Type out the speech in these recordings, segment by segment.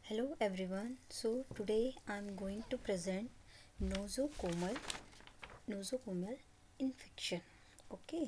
Hello everyone. So today I'm going to present nosocomial infection. Okay.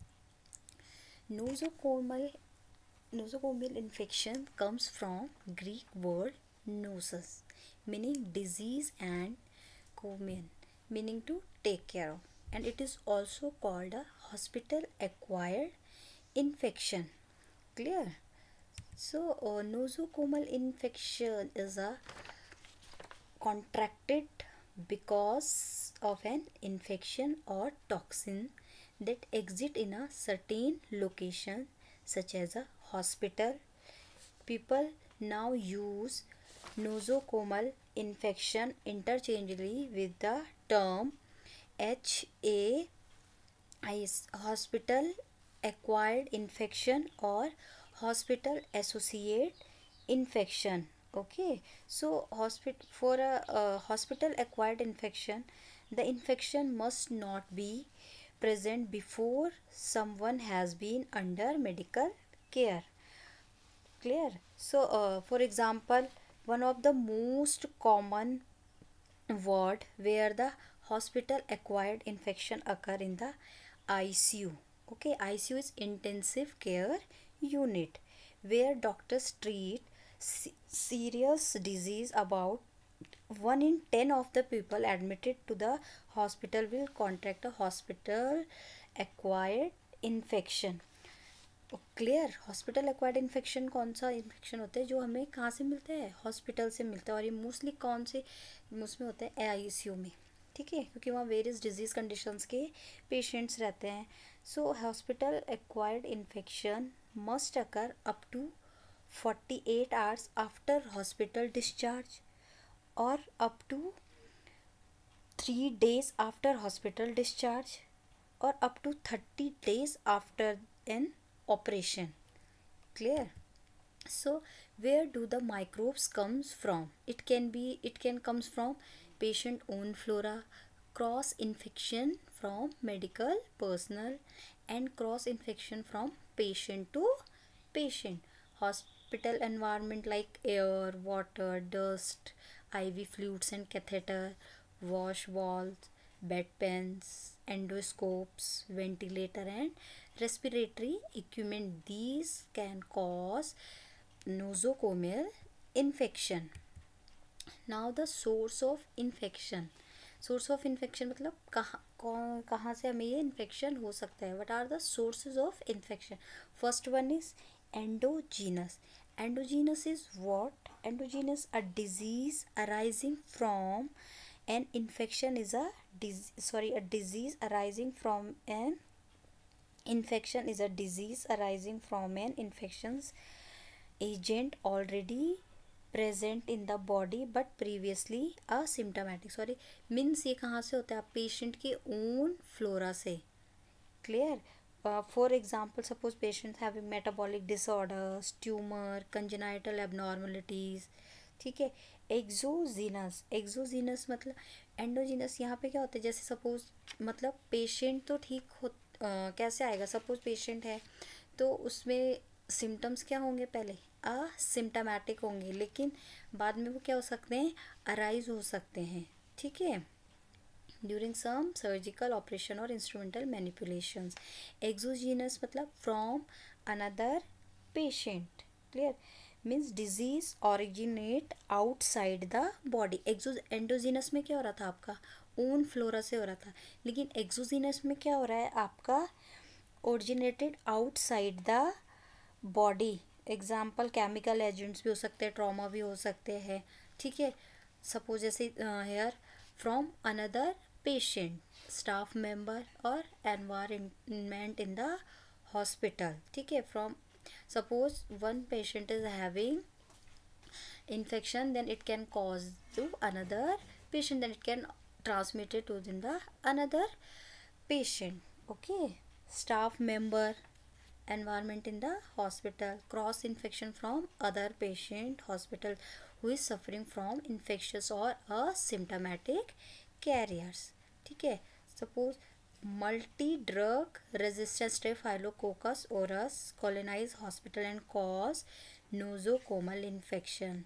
Nosocomial nosocomial infection comes from Greek word nosos, meaning disease, and comion, meaning to take care of, and it is also called a hospital acquired infection. Clear? So, nosocomial infection is a contracted because of an infection or toxin that exist in a certain location such as a hospital. People now use nosocomial infection interchangeably with the term HAIs, hospital acquired infection or hospital associated infection. Okay, so for a hospital acquired infection, the infection must not be present before someone has been under medical care. Clear? So for example, one of the most common ward where the hospital acquired infection occur in the ICU. Okay, ICU is intensive care unit where doctors treat serious disease. About 1 in 10 of the people admitted to the hospital will contract a hospital acquired infection. Clear? Hospital acquired infection कौन सा infection होता है जो हमें कहाँ से मिलता है? हॉस्पिटल से मिलता है, और ये मोस्टली कौन से उसमें होता है? आईसीयू में. ठीक है, क्योंकि वहाँ वेरियस डिजीज़ कंडीशंस के पेशेंट्स रहते हैं. So hospital acquired infection must occur up to 48 hours after hospital discharge और up to 3 days after hospital discharge और up to 30 days after an operation. Clear? So where do the microbes comes from? It can comes from patient own flora, cross infection from medical personnel, and cross infection from patient to patient. Hospital environment like air, water, dust, IV fluids and catheter, wash walls, bedpans, endoscopes, ventilator, and respiratory equipment. These can cause nosocomial infection. Now the source of infection. Source of infection मतलब कहाँ से हमें ये इन्फेक्शन हो सकता है. What are the sources of infection? First one is endogenous. Endogenous is what? Endogenous a disease arising from an infection is a disease arising from an infection is a disease arising from an infections agent already present in the body but previously asymptomatic. Means ये कहाँ से होता है? Patient के own flora से. Clear? For example, suppose patient having metabolic disorders, tumour, congenital abnormalities. ठीक है. Exogenous मतलब एंडोजीनस यहाँ पे क्या होता है? जैसे सपोज मतलब पेशेंट तो ठीक हो, कैसे आएगा? सपोज पेशेंट है तो उसमें सिम्टम्स क्या होंगे? पहले असिम्टोमेटिक होंगे, लेकिन बाद में वो क्या हो सकते हैं? अराइज हो सकते हैं. ठीक है, ड्यूरिंग सम सर्जिकल ऑपरेशन और इंस्ट्रूमेंटल मैनिपुलेशंस. एक्सोजीनस मतलब from another patient. Clear? Means disease originate outside the body. Endogenous में क्या हो रहा था? आपका ओन फ्लोरा से हो रहा था, लेकिन एक्सोजीनस में क्या हो रहा है? आपका originated outside the body. Example chemical agents भी हो सकते हैं, ट्रॉमा भी हो सकते हैं. ठीक है, सपोज जैसे hair from another patient, staff member और एनवायरमेंट इन द हॉस्पिटल. ठीक है, from suppose one patient is having infection, then it can cause to another patient, then it can transmit it within the another patient. Okay, staff member, environment in the hospital, cross infection from other patient hospital who is suffering from infectious or asymptomatic carriers. ठीक है, suppose multi-drug resistant Staphylococcus aureus colonize hospital and cause nosocomial infection.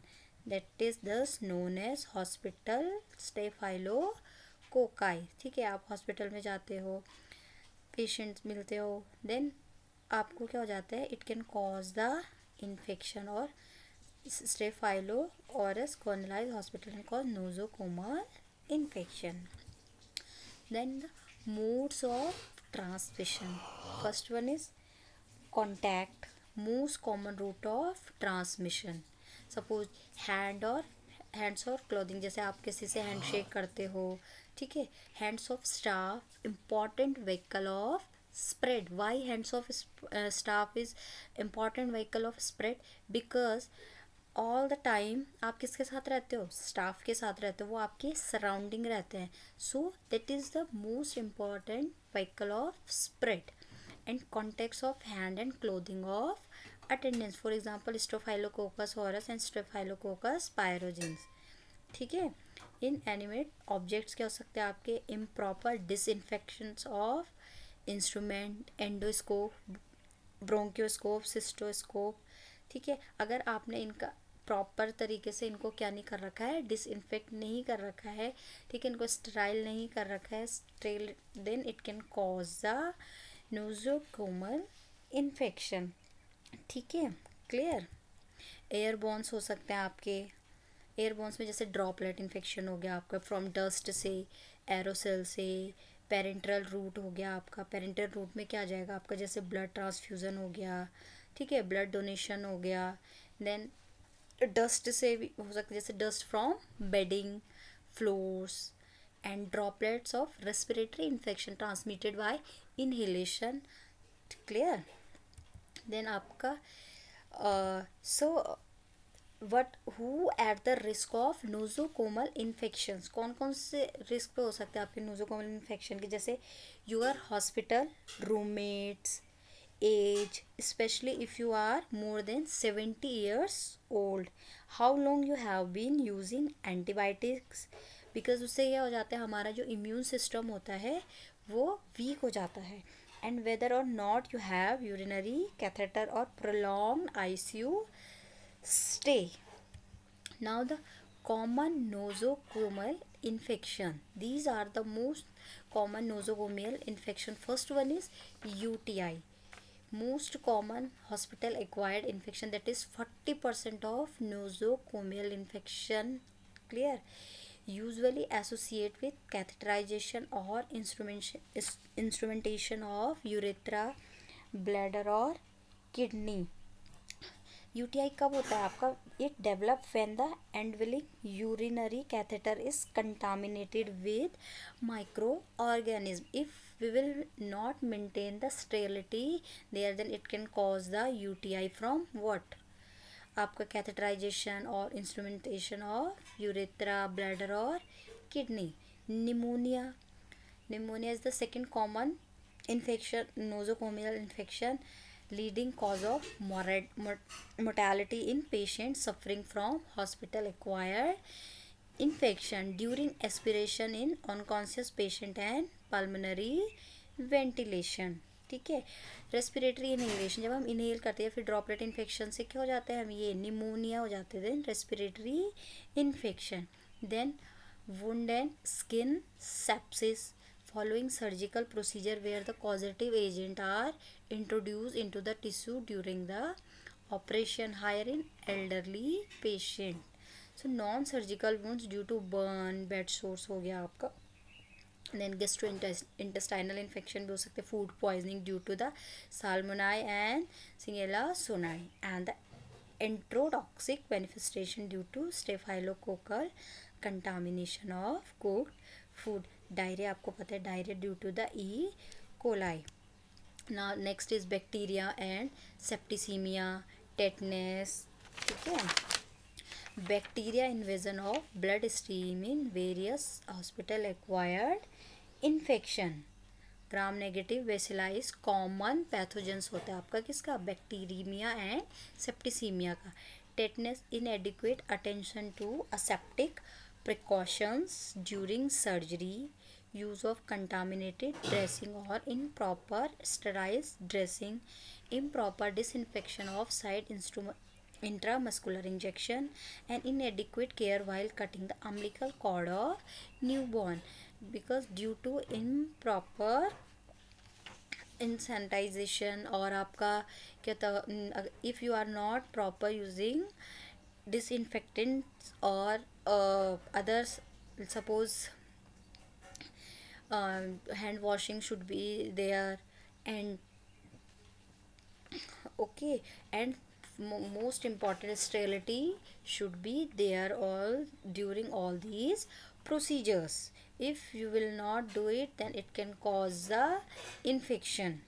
That is thus known as hospital staphylococci. ठीक है, आप hospital में जाते हो, patients मिलते हो, देन आपको क्या हो जाता है, it can cause the infection और स्टेफाइलो और कॉर्नेलाइज hospital can cause nosocomial infection. Then the modes of transmission. First one is contact, most common route of transmission. Suppose hands और clothing, जैसे आप किसी से हैंडशेक करते हो, ठीक है, hands of staff important vehicle of spread. Why hands of staff is important vehicle of spread? Because all the time आप किसके साथ रहते हो, स्टाफ के साथ रहते हो, वो आपके सराउंडिंग रहते हैं, so that is the most important vehicle of spread and contacts of hand and clothing of attendance, for example staphylococcus aureus and staphylococcus pyogenes. ठीक है, इन एनिमेट ऑब्जेक्ट्स क्या हो सकते हैं आपके, improper disinfections of instrument, endoscope, bronchoscope, cystoscope. ठीक है, अगर आपने इनका प्रॉपर तरीके से इनको क्या नहीं कर रखा है, डिसइंफेक्ट नहीं कर रखा है, ठीक है, इनको स्टराइल नहीं कर रखा है, sterile, then it can cause the nosocomial infection. ठीक है, क्लियर। एयरबॉर्न्स हो सकते हैं आपके, एयरबॉर्न्स में जैसे ड्रॉपलेट इन्फेक्शन हो गया आपका फ्रॉम डस्ट से, एरोसेल से, पेरेंटल रूट हो गया आपका, पेरेंटल रूट में क्या आ जाएगा आपका, जैसे ब्लड ट्रांसफ्यूज़न हो गया, ठीक है, ब्लड डोनेशन हो गया, देन डस्ट से भी हो सकता है, जैसे dust from bedding, floors and droplets of respiratory infection transmitted by inhalation. Clear. Then आपका what who at the risk of nosocomial infections, कौन कौन से रिस्क पे हो सकते हैं आपके नोजोकोमल इन्फेक्शन के, जैसे your hospital roommates, age, especially if you are more than 70 years old, how long you have been using antibiotics, because उससे क्या हो जाता है, हमारा जो इम्यून सिस्टम होता है वो वीक हो जाता है, एंड वेदर और not you have urinary catheter और prolong ICU stay. Now the common nosocomial infection, these are the most common nosocomial infection. First one is UTI, most common hospital acquired infection, that is 40% of nosocomial infection. Clear. Usually associate with catheterization or instrumentation of urethra, bladder or kidney. UTI कब होता है आपका, it develop when the indwelling urinary catheter is contaminated with microorganism. If we will not maintain the sterility there, then it can cause the UTI from what, आपका catheterization और instrumentation of urethra, bladder और kidney. Pneumonia is the second common infection, nosocomial infection, leading cause of mortality in patients suffering from hospital acquired infection during aspiration in unconscious patient and pulmonary ventilation. ठीक है, respiratory inhalation, जब हम inhale करते हैं फिर droplet infection से क्या हो जाता है, हम ये निमोनिया हो जाते हैं, then respiratory infection. Then wound and skin sepsis following surgical procedure where the causative agent are introduced into the tissue during the operation, higher in elderly patient. So non surgical wounds due to burn, bed sores हो गया आपका. then gastrointestinal infection भी हो सकते, food poisoning due to the salmonella and Shigella sonnei, and the enterotoxic manifestation due to staphylococcal contamination of cooked food. Diarrhoea आपको पता है, diarrhoea due to the E coli. ना next is bacteria and septicaemia, tetanus. ठीक है, bacteria invasion of blood stream in various hospital acquired infection. Gram negative वेसिलाइज common pathogens होता है आपका किसका, बैक्टीरिया एंड सेप्टिसीमिया का. Tetanus inadequate attention to aseptic precautions during surgery, use of contaminated dressing or improper sterilized dressing, improper disinfection of side intramuscular injection, and inadequate care while cutting the umbilical cord of newborn, because due to improper इंसेंटाइजेशन और आपका क्या था, if you are not proper using disinfectants or others, suppose hand washing should be there, and okay, and most important, sterility should be there all during all these procedures. If you will not do it, then it can cause the infection.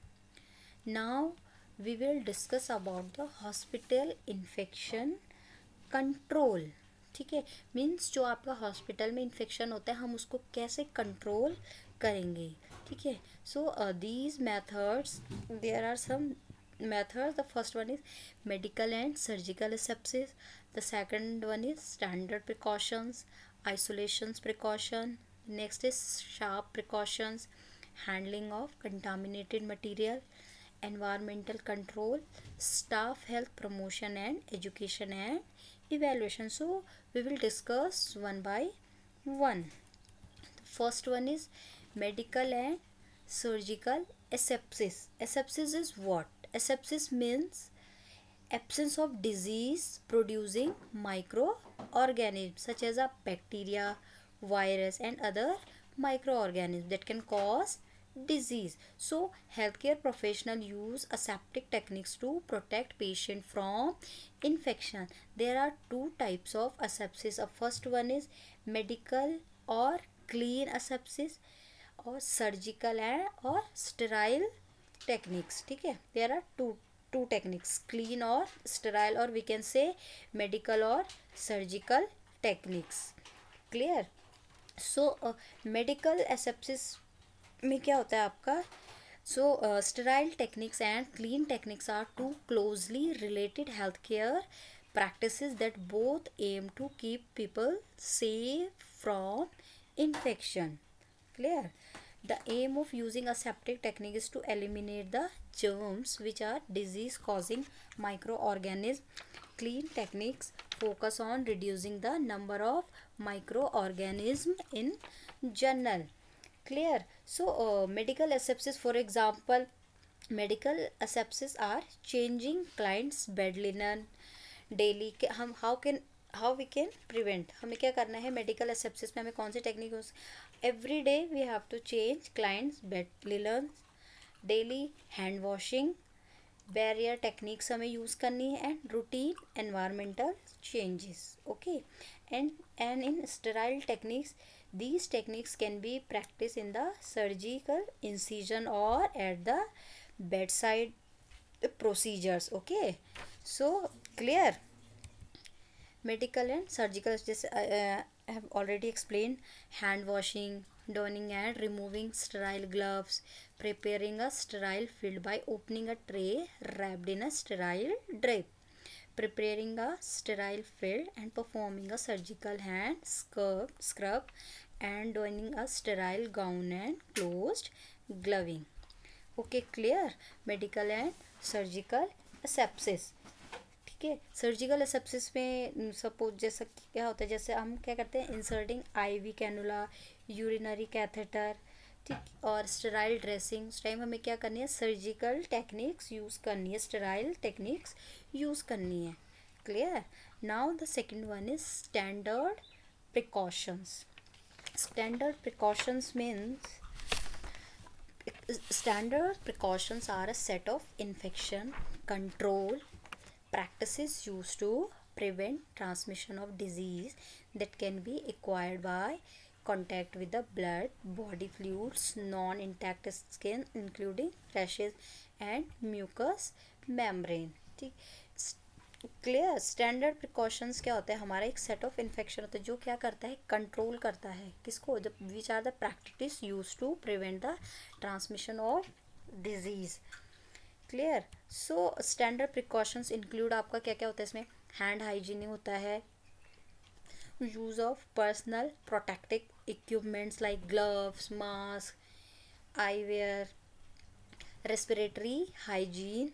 Now we will discuss about the hospital infection control. ठीक है, means जो आपका hospital में infection होता है हम उसको कैसे कंट्रोल करेंगे. ठीक है, so these methods, there are some methods. The first one is medical and surgical asepsis. The second one is standard precautions, isolations precaution. Next is sharp precautions, handling of contaminated material, environmental control, staff health promotion and education and evaluation. So we will discuss one by one. The first one is medical and surgical asepsis. Asepsis is what? Asepsis means absence of disease producing microorganisms such as a bacteria, virus and other microorganisms that can cause disease. So healthcare professional use aseptic techniques to protect patient from infection. There are two types of asepsis. First one is medical or clean asepsis, और surgical है और sterile techniques. ठीक है, there are two techniques, clean और sterile, और we can say medical और surgical techniques. Clear. So medical asepsis में क्या होता है आपका. So sterile techniques and clean techniques are two closely related health care practices that both aim to keep people safe from infection. Clear. The aim of using aseptic technique is to eliminate the germs which are disease causing microorganisms. Clean techniques focus on reducing the number of microorganisms in general. Clear. So medical asepsis, for example, medical asepsis are changing clients bed linen daily. हम how we can prevent, हमें क्या करना है medical asepsis में, हमें कौन सी technique use. Every day we have to change clients bed linen daily, hand washing, barrier techniques हमें यूज़ करनी है, and routine environmental changes. Okay, and in sterile techniques, these techniques can be practiced in the surgical incision or at the bedside procedures. Okay, so clear. Medical and surgical, जैसे I have already explained, hand washing, donning and removing sterile gloves, preparing a sterile field by opening a tray wrapped in a sterile drape, preparing a sterile field and performing a surgical hand scrub and donning a sterile gown and closed gloving. Okay, clear. Medical and surgical asepsis. ठीक है, surgical asepsis में suppose जैसा क्या होता है, जैसे हम क्या करते हैं, inserting IV cannula, urinary catheter, ठीक, और स्टेराइल ड्रेसिंग. उस टाइम हमें क्या करनी है, सर्जिकल टेक्निक्स यूज़ करनी है, स्टेराइल टेक्निक्स यूज़ करनी है. Clear. Now the second one is standard precautions. Standard precautions means standard precautions are a set of infection control practices used to prevent transmission of disease that can be acquired by contact with the blood, body fluids, non-intact skin including rashes and mucous membrane. ठीक. Clear. Standard precautions क्या होता है, हमारा एक set of infection होता है जो क्या करता है, कंट्रोल करता है किसको, जब which are the practice use to prevent the transmission of disease. Clear. So standard precautions include आपका क्या क्या होता है इसमें, हैंड हाइजीनिंग होता है, use of personal protective equipments like gloves, mask, eyewear, respiratory hygiene,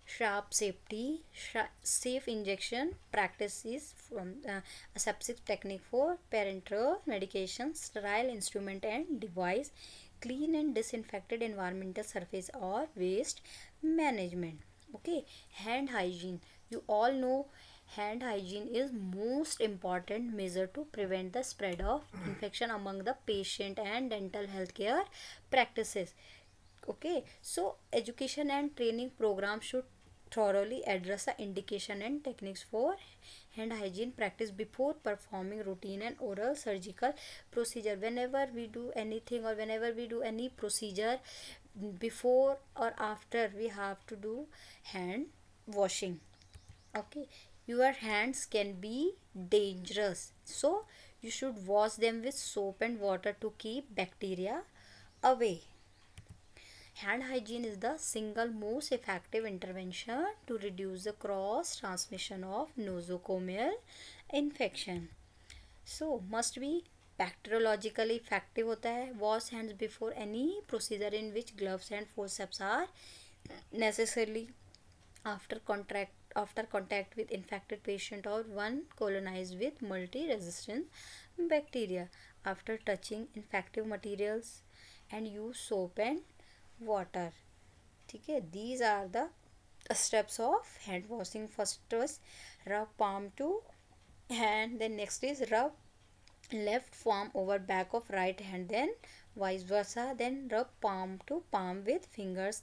sharp safety, safe injection practices from aseptic technique for parenteral medication, sterile instrument and device, clean and disinfected environmental surface or waste management. Okay, hand hygiene. You all know hand hygiene is most important measure to prevent the spread of infection among the patient and dental healthcare practices. Okay, so education and training program should thoroughly address the indication and techniques for hand hygiene practice before performing routine and oral surgical procedure. Whenever we do anything or whenever we do any procedure, before or after, we have to do hand washing. Okay, your hands can be dangerous, so you should wash them with soap and water to keep bacteria away. Hand hygiene is the single most effective intervention to reduce the cross transmission of nosocomial infection. So must be bacteriologically effective होता है. Wash hands before any procedure in which gloves and forceps are necessarily. After contact with infected patient or one colonized with multi-resistant bacteria, after touching infective materials, and use soap and water. ठीक है, these are the steps of hand washing. First was rub palm to hand, then next is rub left palm over back of right hand, then vice versa, then rub palm to palm with fingers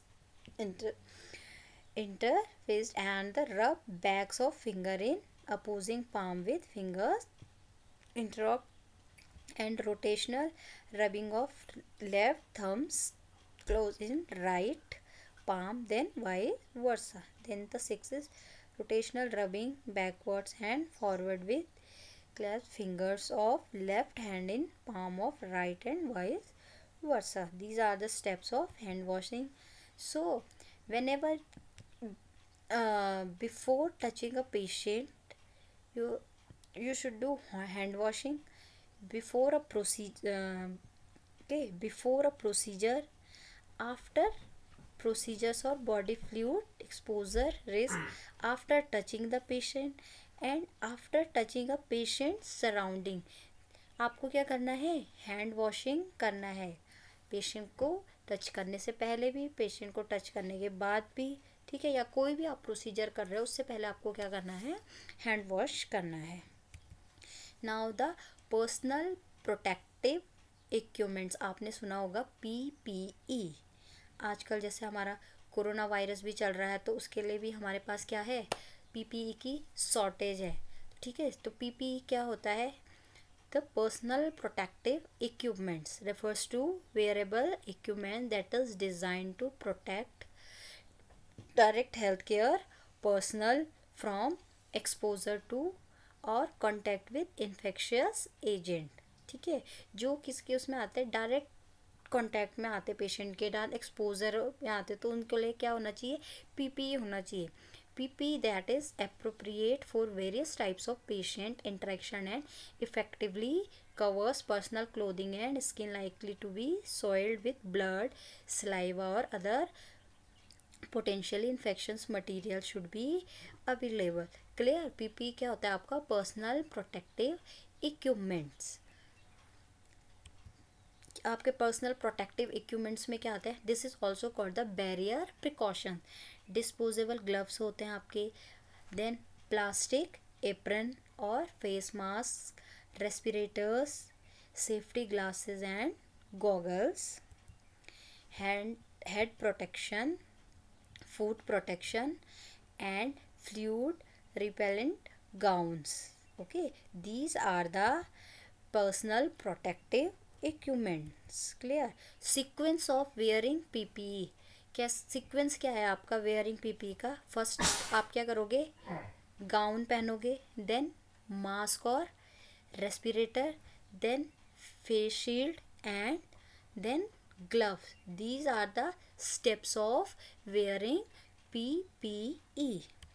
interfaced, and the rub backs of finger in opposing palm with fingers interlocked, and rotational rubbing of left thumbs close in right palm, then vice versa. Then the sixth is rotational rubbing backwards and forward with clasped fingers of left hand in palm of right and vice versa. These are the steps of hand washing. So whenever before touching a patient, you should do hand washing before a procedure. Okay, before a procedure, after procedures or body fluid exposure risk, after touching the patient, and after touching a patient surrounding. आपको क्या करना है? Hand washing करना है, patient को touch करने से पहले भी, पेशेंट को टच करने के बाद भी. ठीक है, या कोई भी आप प्रोसीजर कर रहे हो उससे पहले आपको क्या करना है? हैंड वॉश करना है. Now the personal protective equipments. आपने सुना होगा PPE. आजकल जैसे हमारा कोरोना वायरस भी चल रहा है, तो उसके लिए भी हमारे पास क्या है? PPE की शॉर्टेज है. ठीक है, तो PPE क्या होता है? The personal protective equipments refers to wearable equipment that is designed to protect direct healthcare personnel from exposure to और contact with infectious agent. ठीक है, जो किसके उसमें आते हैं? डायरेक्ट कॉन्टैक्ट में आते पेशेंट के, डायरेक्ट एक्सपोजर में आते, तो उनके लिए क्या होना चाहिए? PPE होना चाहिए. PPE that is appropriate for various types of patient interaction and effectively covers personal clothing and skin likely to be soiled with blood, saliva or other potentially infectious material should be available. Clear? PPE क्या होता है आपका? personal protective equipments. आपके personal protective equipments में क्या आता है? This is also called the barrier precaution. Disposable gloves होते हैं आपके, देन प्लास्टिक एप्रन और face mask, respirators, safety glasses and goggles, head protection, foot protection and fluid repellent gowns. Okay, these are the personal protective equipments. Clear? Sequence of wearing PPE. क्या sequence क्या है आपका wearing PPE का? First आप क्या करोगे? Gown पहनोगे, then mask और respirator, then face shield and then gloves. These are the steps of wearing PPE.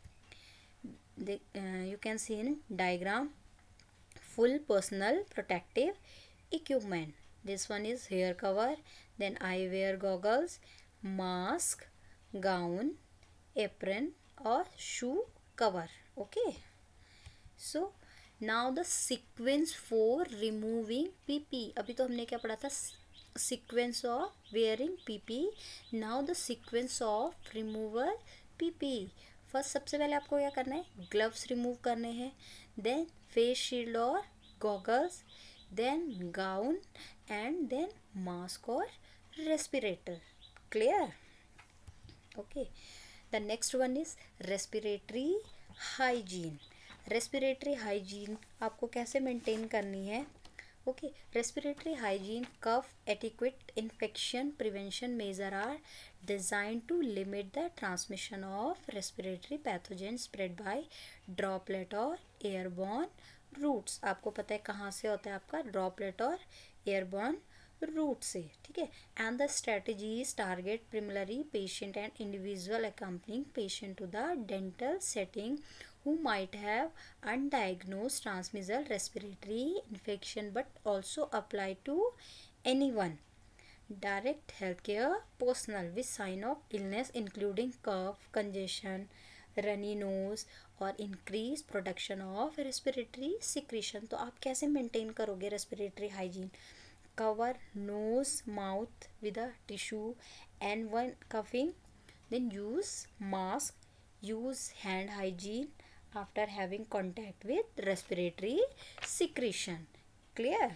You can see in diagram full personal protective equipment. This one is hair cover, then eyewear, goggles, mask, gown, apron, or shoe cover. Okay, so now the sequence for removing PP. अभी तो हमने क्या पढ़ा था, sequence of wearing PP. now the sequence of removal PP. First सबसे पहले आपको क्या करना है, ग्लव्स रिमूव करने हैं, देन फेस शील्ड और goggles, then gown and then mask और respirator. Clear? Okay, the next one is respiratory hygiene. Respiratory hygiene आपको कैसे मेंटेन करनी है? Okay, respiratory hygiene cough etiquette infection prevention measure are design to limit the transmission of respiratory pathogen spread by droplet और airborne routes. आपको पता है कहाँ से होता है आपका ड्रॉपलेट और एयरबॉर्न रूट से. ठीक है, and the strategies target primarily patient and individual accompanying patient to the dental setting who might have undiagnosed transmissible respiratory infection but also apply to anyone. Direct healthcare personnel with sign of illness including cough, congestion, runny nose और increased production of respiratory secretion. तो आप कैसे maintain करोगे respiratory hygiene? Cover nose, mouth with a tissue and when coughing, then use mask, use hand hygiene after having contact with respiratory secretion. Clear?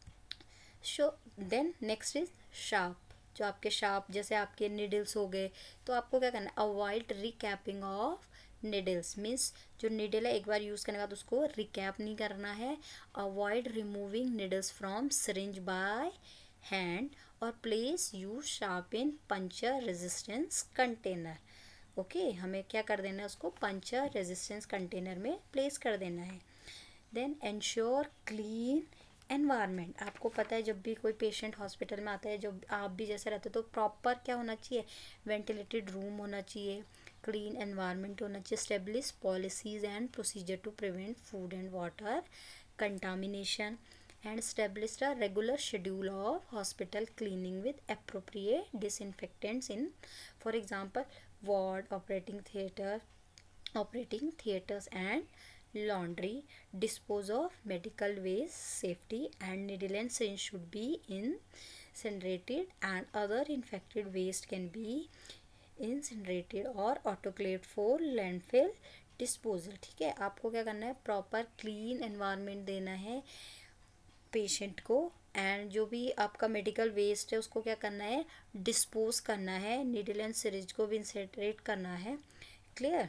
So then next is sharp. जो आपके sharp जैसे आपके needles हो गए, तो आपको क्या करना है, avoid recapping of needles. Means जो निडल है एक बार यूज़ करने के बाद उसको रिकैप नहीं करना है. Avoid removing needles from syringe by hand और place use sharp in puncture resistance container. Okay, हमें क्या कर देना है, उसको पंचर रेजिस्टेंस कंटेनर में प्लेस कर देना है. Then ensure clean environment. आपको पता है जब भी कोई पेशेंट हॉस्पिटल में आता है, जब आप भी जैसे रहते हो, तो प्रॉपर क्या होना चाहिए, वेंटिलेटेड रूम होना चाहिए, क्लीन एनवायरनमेंट होना चाहिए. Establish policies and procedure to prevent food and water contamination and establish a regular schedule of hospital cleaning with appropriate disinfectants in, for example, ward, operating theaters and laundry. Dispose of medical waste safety and needle and syringe should be incinerated and other infected waste can be incinerated or autoclaved for landfill disposal. ठीक है, आपको क्या करना है, proper clean environment देना है patient को, and जो भी आपका मेडिकल वेस्ट है उसको क्या करना है, डिस्पोज करना है, नीडल एंड सिरिंज को भी इंसरेट करना है. Clear?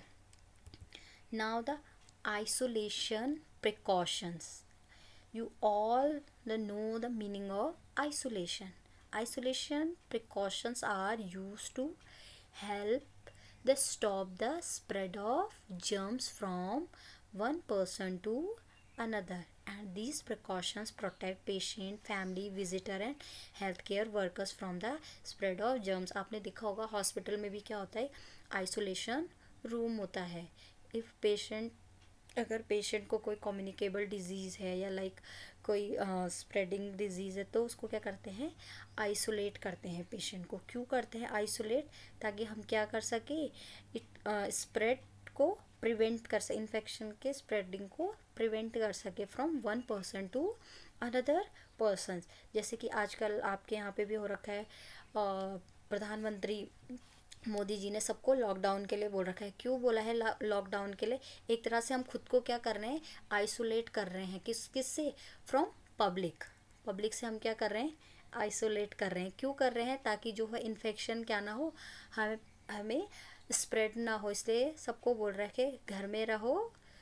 Now the isolation precautions. You all know the meaning of isolation. Isolation precautions are use to help the stop the spread of germs from one person to another, and these precautions protect patient, family, visitor and healthcare workers from the spread of germs. आपने देखा होगा hospital में भी क्या होता है, isolation room होता है. इफ़ पेशेंट, अगर पेशेंट को कोई कम्युनिकेबल डिजीज़ है या लाइक कोई स्प्रेडिंग डिजीज़ है, तो उसको क्या करते हैं, आइसोलेट करते हैं पेशेंट को. क्यों करते हैं आइसोलेट? ताकि हम क्या कर सके, स्प्रेड को प्रिवेंट कर सके, इन्फेक्शन के स्प्रेडिंग को प्रिवेंट कर सके from one person to another person. जैसे कि आजकल आपके यहाँ पे भी हो रखा है, प्रधानमंत्री मोदी जी ने सबको लॉकडाउन के लिए बोल रखा है. क्यों बोला है लॉकडाउन के लिए? एक तरह से हम खुद को क्या कर रहे हैं, आइसोलेट कर रहे हैं. किस से? फ्रॉम पब्लिक से हम क्या कर रहे हैं, आइसोलेट कर रहे हैं. क्यों कर रहे हैं? ताकि जो है इन्फेक्शन क्या ना हो, हमें स्प्रेड ना हो. इसलिए सबको बोल रहा है कि घर में रहो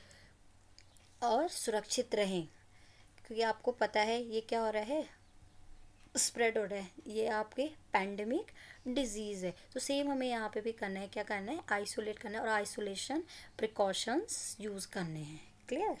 और सुरक्षित रहें, क्योंकि आपको पता है ये क्या हो रहा है, स्प्रेड हो रहा है, ये आपके पैंडेमिक डिजीज़ है. तो सेम हमें यहाँ पे भी करना है, क्या करना है, आइसोलेट करना है और आइसोलेशन प्रिकॉशंस यूज़ करने हैं. क्लियर?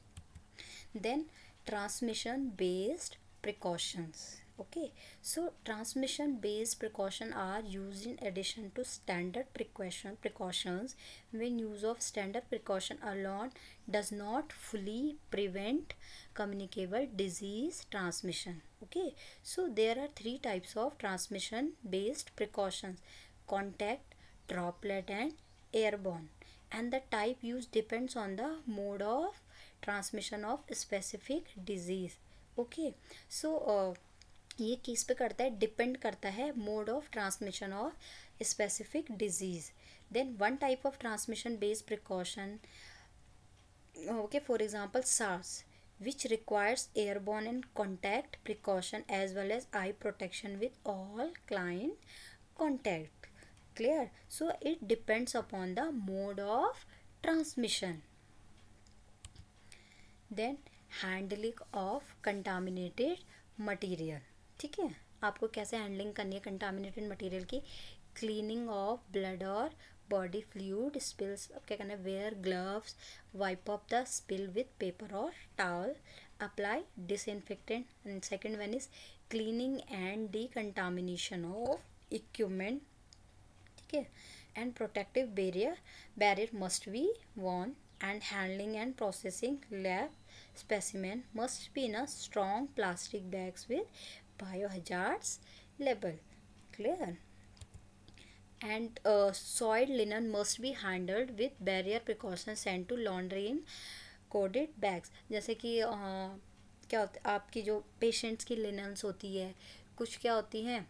Then transmission based precautions. Okay, so transmission based precaution are used in addition to standard precautions. When use of standard precaution alone does not fully prevent communicable disease transmission. Okay, so there are three types of transmission based precautions: contact, droplet and airborne. and the type used depends on the mode of transmission of specific disease. Okay, so ये किस पे करता है, depend करता है mode of transmission of specific disease. Then one type of transmission based precaution, okay, for example SARS, which requires airborne and contact precaution as well as eye protection with all client contact. Clear? So it depends upon the mode of transmission. Then handling of contaminated material. ठीक है, आपको कैसे handling करनी है contaminated material की. Cleaning of blood और body fluid spills, अब क्या करना है, wear gloves, wipe up the spill with paper और towel, apply disinfectant. And second one is cleaning and decontamination of equipment. ठीक है, and protective barrier must be worn, and handling and processing lab specimen must be in a strong plastic bags with biohazards label. Clear? And soiled linen must be handled with barrier precautions sent to laundry in coded bags. जैसे कि क्या होता है, आपकी जो patients की linens होती है, कुछ क्या होती हैं,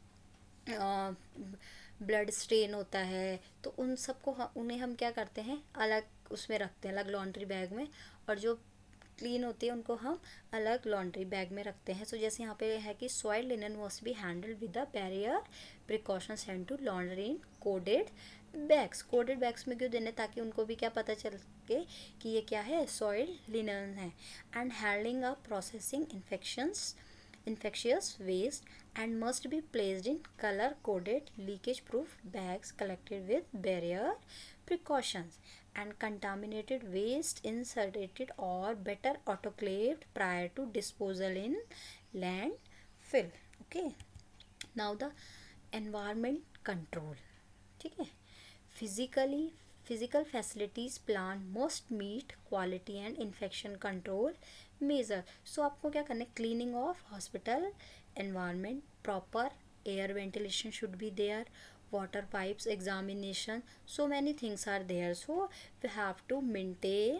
ब्लड स्ट्रेन होता है, तो उन सबको उन्हें हम क्या करते हैं, अलग उसमें रखते हैं, अलग लॉन्ड्री बैग में, और जो क्लीन होती है उनको हम अलग लॉन्ड्री बैग में रखते हैं. सो जैसे यहाँ पे है कि soil linen must be handled with the barrier precautions send to laundry in coded bags. Coded bags में क्यों देने, ताकि उनको भी क्या पता चल के कि ये क्या है, सॉइल लिनन है. And handling a processing infectious waste and must be placed in color coded leakage proof bags collected with barrier precautions, and contaminated waste incinerated or better autoclaved prior to disposal in landfill. Okay, now the environment control. ठीक है, physical facilities plan must meet quality and infection control measure. सो आपको क्या करना है, cleaning of hospital environment, proper air ventilation should be there, water pipes examination, so many things are there. So we have to maintain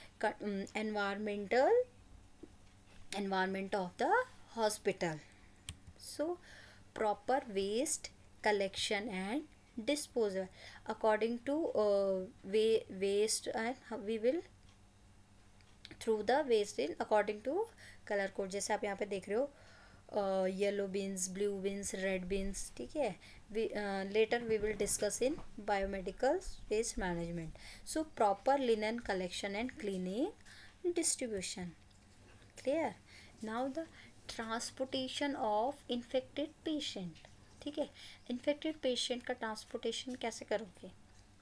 environment of the hospital. So proper waste collection and disposal according to waste, and we will through the waste in according to colour code. जैसे आप यहाँ पे देख रहे हो, yellow bins, blue bins, red bins. ठीक है, later we will discuss in biomedical waste management. So proper linen collection and cleaning distribution. Clear? Now the transportation of infected patient. ठीक है, इन्फेक्टेड पेशेंट का ट्रांसपोर्टेशन कैसे करोगे,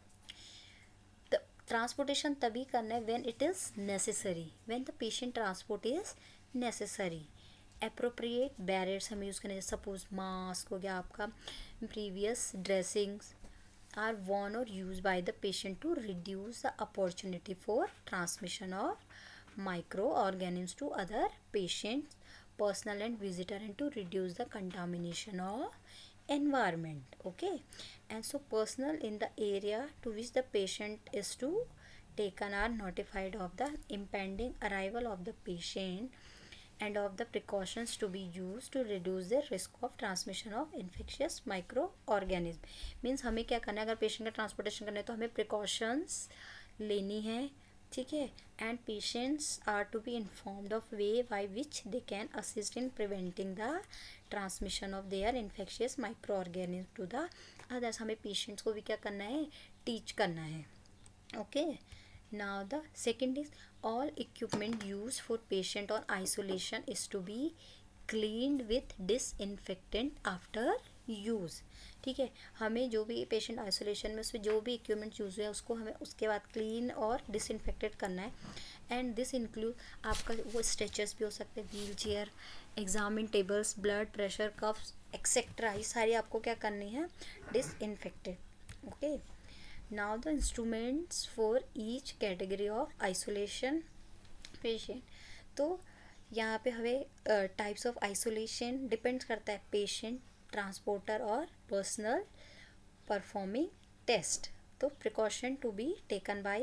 transportation तभी करना है when it is necessary, when the patient transport is necessary. Appropriate barriers हमें use करने, सपोज मास्क हो गया आपका, प्रीवियस ड्रेसिंग्स आर वॉर्न और use by the patient to reduce the opportunity for transmission of microorganisms to other patients, personal and visitor, and to reduce the contamination of environment. Okay, and so personnel in the area to which the patient is to taken are notified of the impending arrival of the patient and of the precautions to be used to reduce the risk of transmission of infectious microorganism. Means हमें क्या करना है, अगर patient का transportation करना है तो हमें प्रिकॉशंस लेनी है. ठीक है, and patients are to be informed of way by which they can assist in preventing the transmission of their infectious microorganism to the others. हमें पेशेंट्स को भी क्या करना है, टीच करना है. Okay, now the second is all equipment use for patient on isolation is to be cleaned with disinfectant after use. ठीक है, हमें जो भी पेशेंट आइसोलेशन में उसमें जो भी इक्विपमेंट यूज़ हुआ है उसको हमें उसके बाद क्लीन और डिसइंफेक्टेड करना है. एंड दिस इंक्लूड आपका वो स्ट्रेचर्स भी हो सकते हैं, wheelchair, examine tables, blood pressure cups etcetera, ये सारी आपको क्या करनी है, disinfected. Okay, now the instruments for each category of isolation patient. तो यहाँ पे हमें टाइप्स ऑफ आइसोलेशन डिपेंड करता है पेशेंट, ट्रांसपोर्टर और पर्सनल परफॉर्मिंग टेस्ट. तो precaution to be taken by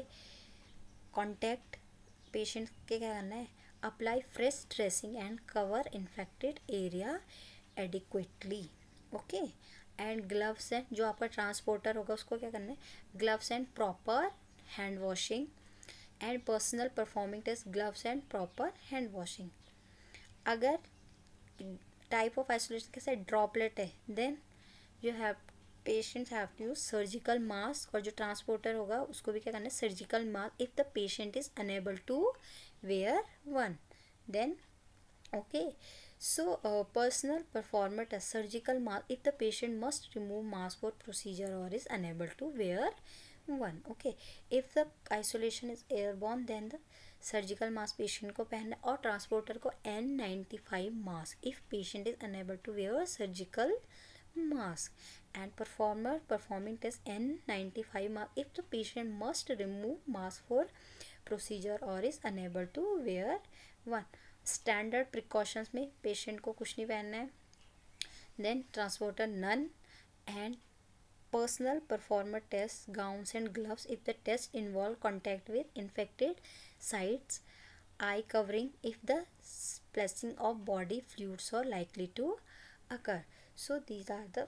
contact patient के क्या करना है, apply fresh dressing and cover infected area adequately, okay. And gloves and जो आपका ट्रांसपोर्टर होगा उसको क्या करना है, gloves and proper hand washing and personal performing test, gloves and proper hand washing. अगर टाइप ऑफ आइसोलेशन कैसे ड्रॉपलेट है, then you have patients have to use surgical mask, और जो ट्रांसपोर्टर होगा उसको भी क्या करना है, surgical mask if the patient is unable to wear one, then okay. So personal performer test, surgical mask if the patient must remove mask for procedure or is unable to wear one, okay. If the isolation is airborne then the surgical mask patient को पहनना, और transporter को N95 mask if patient is unable to wear surgical mask. And performer performing test N95 mask if the patient must remove mask for procedure और is unable to wear one. Standard precautions में patient को कुछ नहीं पहनना है, then transporter none, and personal performer test gowns and gloves if the test involve contact with infected sites, I covering if the splashing of body fluids are likely to occur. So these are the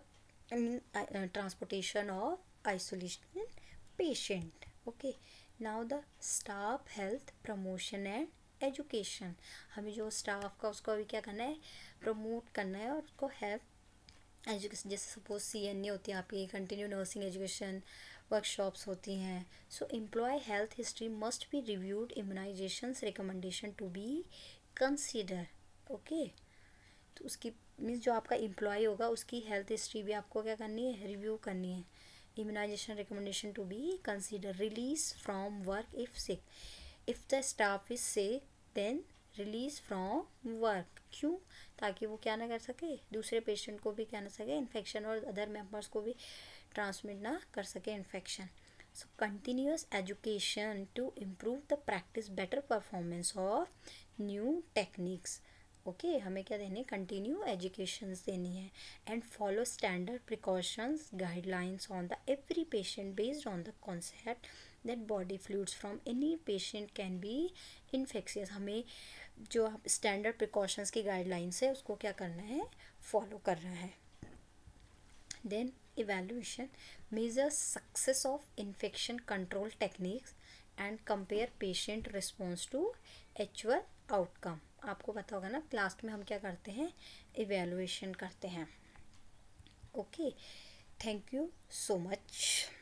transportation of isolation patient, okay. Now the staff health promotion and education, हमें जो staff का उसको अभी क्या करना है, promote करना है और उसको हेल्थ एजुकेशन, जैसे सपोज CNA होती है आपकी कंटिन्यू नर्सिंग एजुकेशन वर्कशॉप्स होती हैं। So employ health history must be reviewed, immunizations recommendation to be consider, okay. तो उसकी मीन्स जो आपका एम्प्लॉय होगा उसकी हेल्थ हिस्ट्री भी आपको क्या करनी है, रिव्यू करनी है। Immunization recommendation to be consider, release from work if sick, if the staff is sick then release from work, क्यों, ताकि वो क्या ना कर सके, दूसरे पेशेंट को भी क्या ना सके इन्फेक्शन, और अदर मेंबर्स को भी ट्रांसमिट ना कर सके इन्फेक्शन। So continuous education to improve the practice better performance of new techniques, okay. हमें क्या देने, कंटिन्यू एजुकेशंस देनी है। And follow standard precautions guidelines on the every patient based on the concept that body fluids from any patient can be infectious. हमें जो standard precautions की guidelines है उसको क्या करना है, फॉलो करना है। Then evaluation, measure success of infection control techniques and compare patient response to actual outcome. आपको पता होगा ना लास्ट में हम क्या करते हैं, इवेल्युएशन करते हैं, okay. Thank you so much.